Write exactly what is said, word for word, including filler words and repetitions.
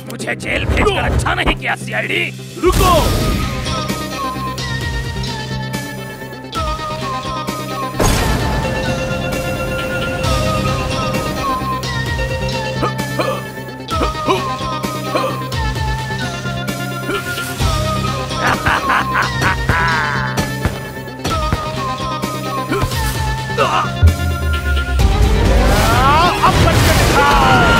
मुझे जेल भेजकर अच्छा नहीं किया सीआईडी। रुको। अब करके दिखाओ।